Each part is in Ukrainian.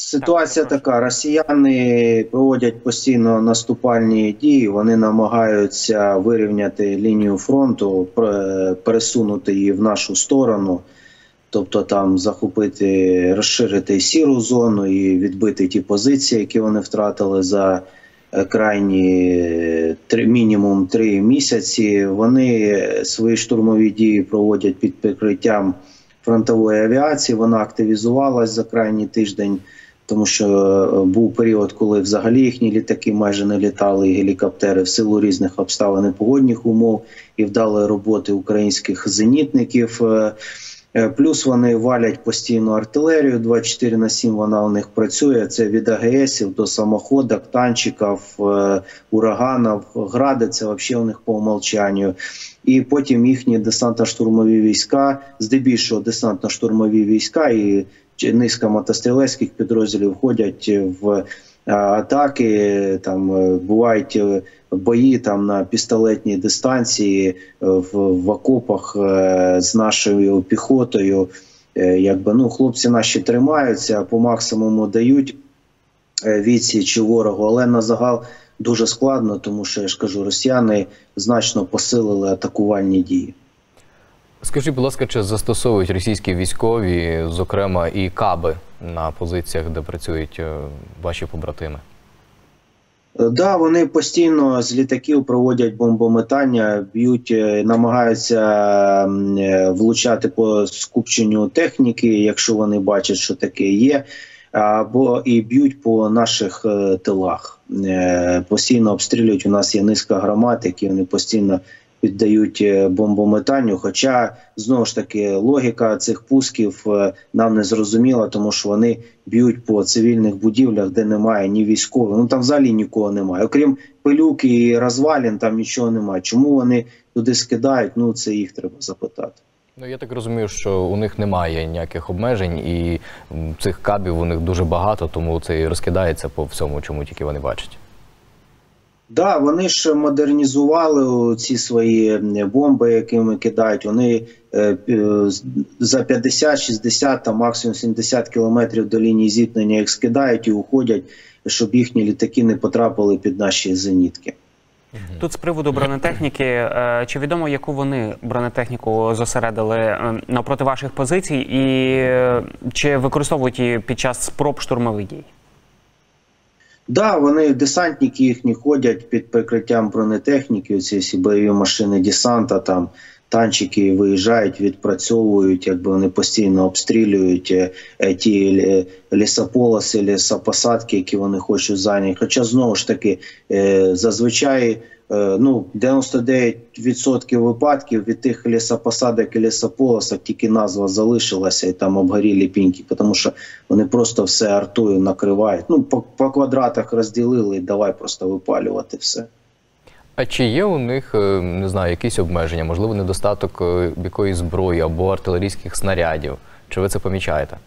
Ситуація така, росіяни проводять постійно наступальні дії, вони намагаються вирівняти лінію фронту, пересунути її в нашу сторону, тобто там захопити, розширити сіру зону і відбити ті позиції, які вони втратили за крайні мінімум 3 місяці. Вони свої штурмові дії проводять під прикриттям фронтової авіації, вона активізувалась за крайній тиждень, тому що був період, коли взагалі їхні літаки майже не літали, і гелікоптери в силу різних обставин і погодних умов і вдалої роботи українських зенітників. Плюс вони валять постійно артилерію, 24/7 вона у них працює, це від АГСів до самоходок, танчиків, ураганів, гради, це взагалі у них по умолчанню. І потім їхні десантно-штурмові війська, здебільшого десантно-штурмові війська і низка мотострілецьких підрозділів входять в атаки, там бувають бої там на пістолетній дистанції в окопах з нашою піхотою. Якби, ну, хлопці наші тримаються, по максимуму дають відсіч ворогу, але на загал дуже складно, тому що, я ж кажу, росіяни значно посилили атакувальні дії. Скажіть, будь ласка, чи застосовують російські військові, зокрема, і каби на позиціях, де працюють ваші побратими? Да, вони постійно з літаків проводять бомбометання, б'ють, намагаються влучати по скупченню техніки, якщо вони бачать, що таке є, або і б'ють по наших тилах. Постійно обстрілюють, у нас є низка громад, які вони постійно піддають бомбометанню, хоча, знову ж таки, логіка цих пусків нам не зрозуміла, тому що вони б'ють по цивільних будівлях, де немає ні військових, ну там взагалі нікого немає. Окрім пилюки і розвалін, там нічого немає. Чому вони туди скидають, ну це їх треба запитати. Ну, я так розумію, що у них немає ніяких обмежень, і цих кабів у них дуже багато, тому це і розкидається по всьому, чому тільки вони бачать. Да, вони ж модернізували ці свої бомби, якими кидають. Вони за 50, 60, там максимум 70 кілометрів до лінії зіткнення їх скидають і уходять, щоб їхні літаки не потрапили під наші зенітки. Тут з приводу бронетехніки, чи відомо, яку вони бронетехніку зосередили навпроти ваших позицій, і чи використовують її під час спроб штурмових дій? Да, вони, десантники їхні ходять під прикриттям бронетехніки, ці всі бойові машини десанта, там танчики виїжджають, відпрацьовують, якби вони постійно обстрілюють ті лісополоси, лісопосадки, які вони хочуть зайняти. Хоча, знову ж таки, зазвичай, ну, 99% випадків від тих лісопосадок і лісополосок тільки назва залишилася і там обгорілі піньки, тому що вони просто все артою накривають. Ну, по квадратах розділили і давай просто випалювати все. А чи є у них, не знаю, якісь обмеження, можливо, недостаток якоїсь зброї або артилерійських снарядів? Чи ви це помічаєте?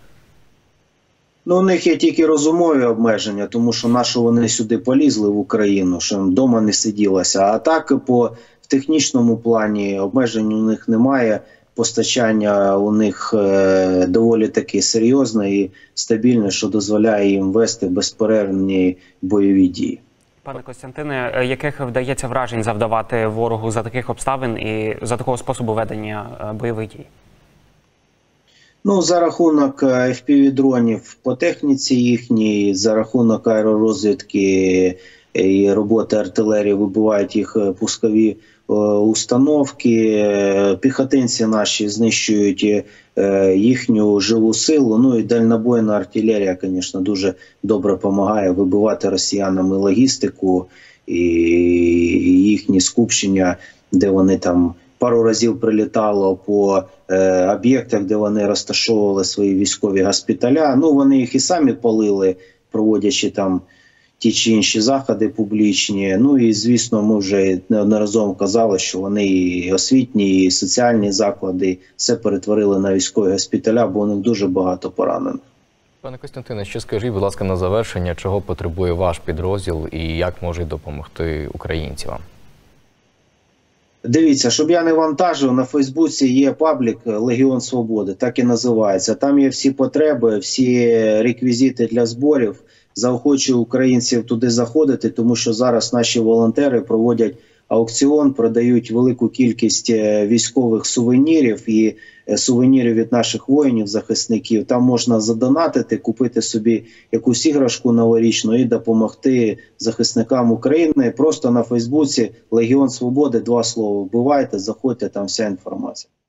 Ну, у них є тільки розумові обмеження, тому що нащо вони сюди полізли в Україну, що вдома не сиділося. А так, в технічному плані обмежень у них немає, постачання у них доволі таки серйозне і стабільне, що дозволяє їм вести безперервні бойові дії. Пане Костянтине, яких вдається вражень завдавати ворогу за таких обставин і за такого способу ведення бойових дій? Ну, за рахунок FPV-дронів по техніці їхній, за рахунок аеророзвідки і роботи артилерії вибивають їх пускові установки, піхотинці наші знищують їхню живу силу, ну і дальнобойна артилерія, звісно, дуже добре допомагає вибивати росіянам і логістику, і їхні скупчення, де вони там пару разів прилітало по об'єктах, де вони розташовували свої військові госпіталя. Ну, вони їх і самі палили, проводячи там ті чи інші заходи публічні. Ну і, звісно, ми вже неодноразово казали, що вони і освітні, і соціальні заклади все перетворили на військові госпіталя, бо у них дуже багато поранених. Пане Костянтине, ще скажіть, будь ласка, на завершення, чого потребує ваш підрозділ і як може допомогти українцям? Дивіться, щоб я не вантажив, на Фейсбуці є паблік «Легіон Свободи», так і називається. Там є всі потреби, всі реквізити для зборів. Заохочую українців туди заходити, тому що зараз наші волонтери проводять аукціон, продають велику кількість військових сувенірів і сувенірів від наших воїнів-захисників. Там можна задонатити, купити собі якусь іграшку новорічну і допомогти захисникам України. Просто на Фейсбуці «Легіон Свободи» 2 слова. Вбивайте, заходьте, там вся інформація.